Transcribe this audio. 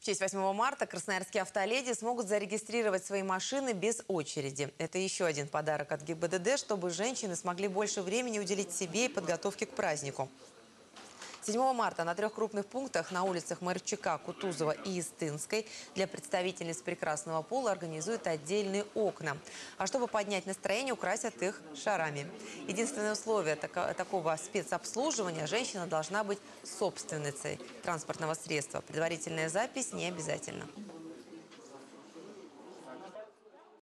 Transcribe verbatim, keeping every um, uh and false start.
честь восьмого марта красноярские автоледи смогут зарегистрировать свои машины без очереди. Это еще один подарок от ГИБДД, чтобы женщины смогли больше времени уделить себе и подготовке к празднику. седьмого марта на трех крупных пунктах на улицах Морчака, Кутузова и Истынской для представительниц прекрасного пола организуют отдельные окна. А чтобы поднять настроение, украсят их шарами. Единственное условие такого спецобслуживания – женщина должна быть собственницей транспортного средства. Предварительная запись не обязательно.